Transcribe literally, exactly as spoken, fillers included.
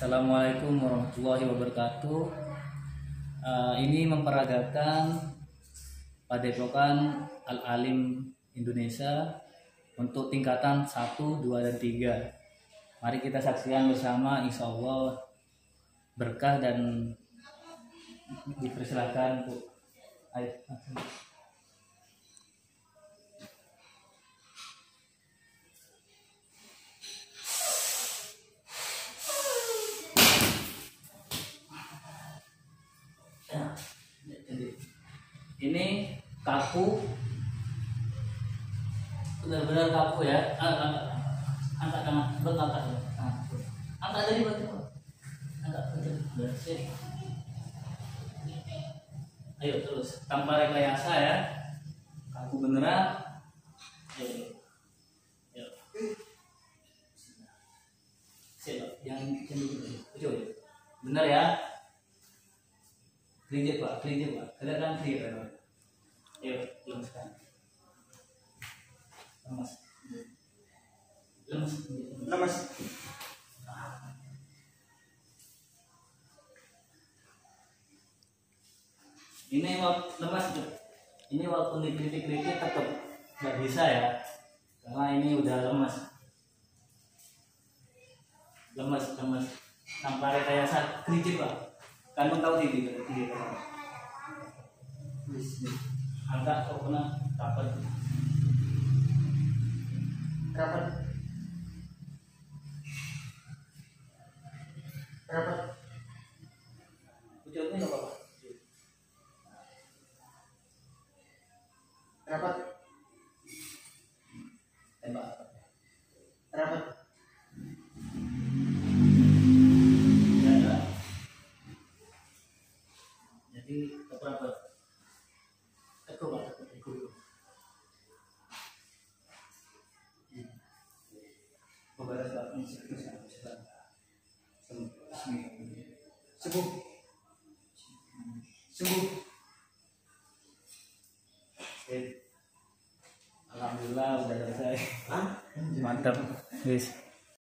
Assalamualaikum warahmatullahi wabarakatuh. Uh, ini memperagakan Padepokan Al-Alim Indonesia untuk tingkatan satu, dua, dan tiga. Mari kita saksikan bersama, insya Allah berkah dan dipersilakan untuk ayo. Ini kaku, benar-benar kaku ya. Angkat, angkat tangan, betul angkat, angkat dari batu, angkat dari. Ayo terus, tanpa rekayasa ya. Kaku beneran. Ayo, ayo. Siap, yang cenderung, bener ya. Clear pak, clear pak, kelihatan clear kan? Ayo, lemaskan. Lemas, lemas, lemas. Ini waktu lemas, ini waktu dikritik-kritik tetap nggak bisa ya, karena ini udah lemas, lemas, lemas. Tanpa rekayasa clear pak. Kamu tahu titik titik apa? Angkat kau kena kapan? Kapan? Kapan? Ujiannya apa? Kapan? Tembak. Kapan? Jadi berapa? Aku pak, aku. Beberapa saat ini sedang sedang sembuh, sembuh. Alhamdulillah udah selesai. Mantap, guys.